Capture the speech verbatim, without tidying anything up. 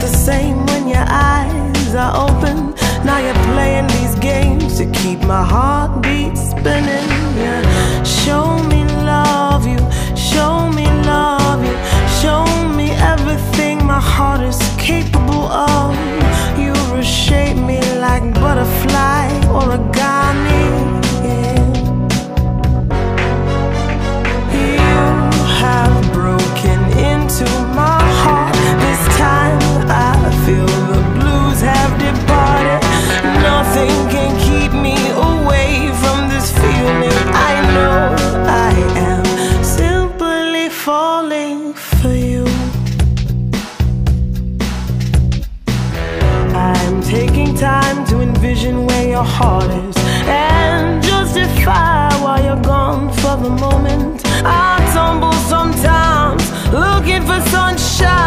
the same when your eyes are open. Now you're playing these games to keep my heartbeat spinning. Yeah. Show me love you, show me love you, show me everything my heart is capable of. You reshape me like butterfly origami. Yeah. You have broken into my heart. This time I feel the blues have departed. Nothing can keep me away from this feeling. I know I am simply falling for you. I'm taking time to envision where your heart is and justify why you're gone for the moment. I tumble sometimes looking for sunshine.